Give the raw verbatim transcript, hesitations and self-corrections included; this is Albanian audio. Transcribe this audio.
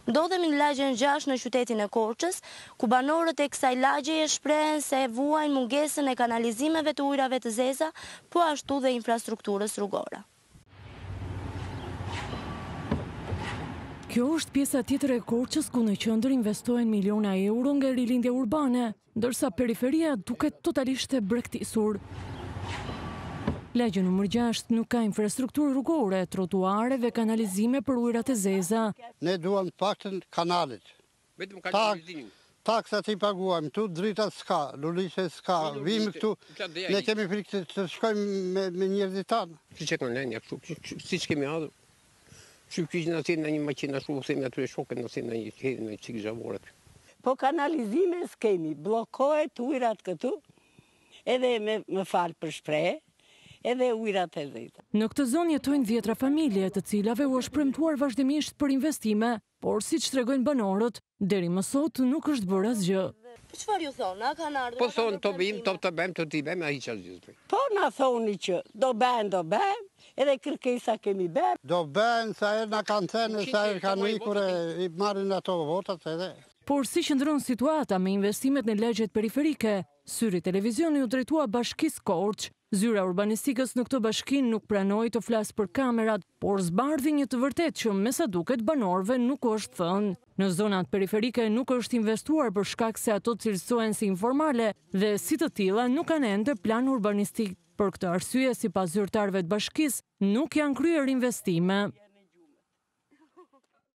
Ndodhemi në lagjen gjashtë në qytetin e Korçës, ku banorët e kësaj lagjeje shprehen se vuajnë mungesën e kanalizimeve të ujrave të zeza, po ashtu dhe infrastrukturës rrugore. Kjo është pjesa tjetër e Korçës ku në qendër investohen miliona euro nga rilindja urbane, ndërsa periferia duket totalisht e bregtisur. Lagja numër gjashtë nuk ka infrastrukturë rrugore, trotuare dhe kanalizime për ujrat e zeza. Ne duam të paktën kanalit. Taksat i paguajmë, tu dritat s'ka, lulishe s'ka, vim këtu, ne kemi frikë të shkojmë me njerëzit tanë. Si që kanë lenja kështu, si që kemi adhë. Shumë kishë në në një makina shumë, themi atyre shokët në në një në qikë zhavorët. Po kanalizime s'kemi, blokohet ujrat këtu, edhe me falë për shpreje, edhe ujrat e zeta. Në këtë zonë jetojnë dhjetra familje, të cilave u është premtuar vazhdimisht për investime, por siç tregojnë banorët, deri më sot nuk është bërë asgjë. Çfarë ju thonë, a kanë ardhur? Po thonë të bëjmë, të të bëjmë, të të bëjmë, a hiç asgjë. Po na thoni që do bëjmë, do bëjmë, edhe kërkesa kemi bërë. Do bëjmë, sa herë na kanë thënë, sa herë kanë ikur e marrin ato votat edhe. Por si qëndron situata me investimet në lagjet periferike, syri televizioni u drejtua Bashkisë Korçë. Zyra urbanistikës në këtë bashkinë nuk pranoi të flasë për kamerat, por zbardhi një të vërtetë që me sa duket banorëve nuk është thënë. Në zonat periferike nuk është investuar për shkak se ato cilësohen si informale dhe si të tilla nuk kanë ende plan urbanistik. Për këtë arsye, sipas zyrtarëve të bashkisë, nuk janë kryer investime.